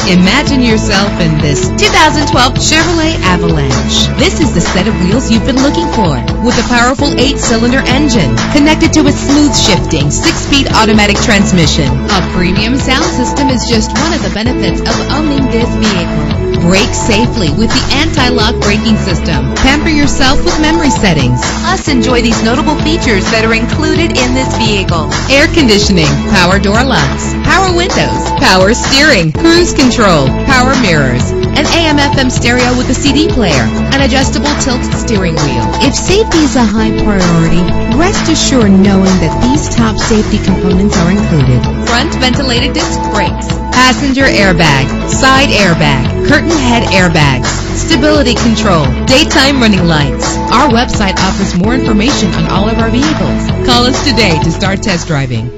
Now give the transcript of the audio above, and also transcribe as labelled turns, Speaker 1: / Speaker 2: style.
Speaker 1: Imagine yourself in this 2012 Chevrolet Avalanche. This is the set of wheels you've been looking for, with a powerful 8-cylinder engine connected to a smooth shifting 6-speed automatic transmission. A premium sound system is just one of the benefits of owning this vehicle. Brake safely with the anti-lock braking system. Pamper yourself with memory settings. Plus, enjoy these notable features that are included in this vehicle: air conditioning, power door locks, power windows, power steering, cruise control, power mirrors, an AM/FM stereo with a CD player, an adjustable tilt steering wheel. If safety is a high priority, rest assured knowing that these top safety components are included: front ventilated disc brakes, passenger airbag, side airbag, curtain head airbags, stability control, daytime running lights. Our website offers more information on all of our vehicles. Call us today to start test driving.